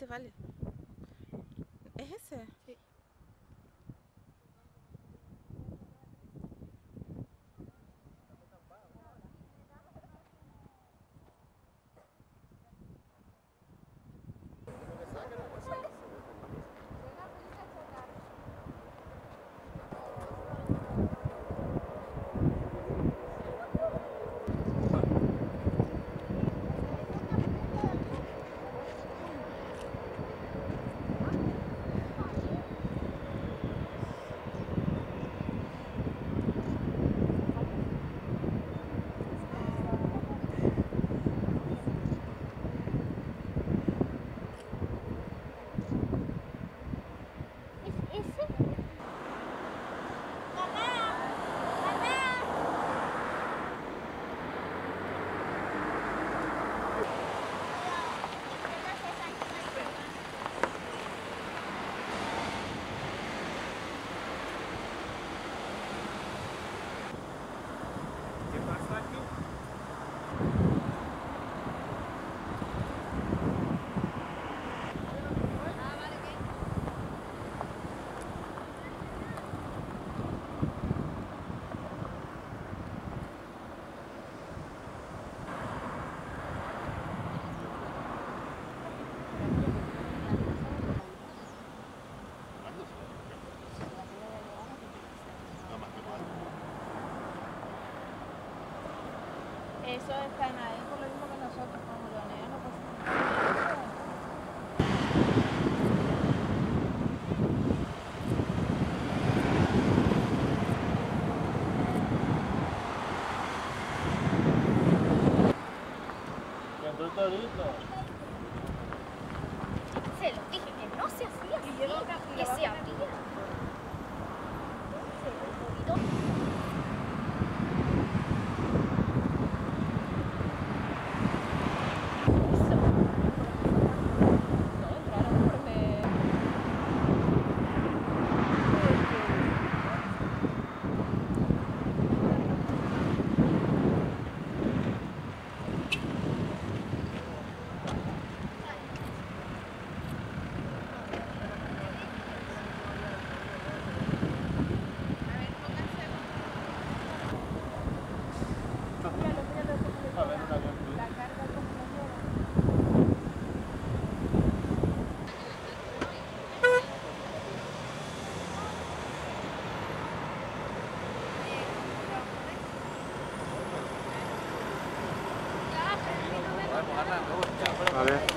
este vale. ¿Es ese? Sí. ¿Qué pasa aquí? Eso están ahí por lo mismo que nosotros, como leoneros, no pasa nada. Se lo dije que no se hacía así, que se abría. Se olvidó. A ver, un avión. La carga como la lleva. A ver.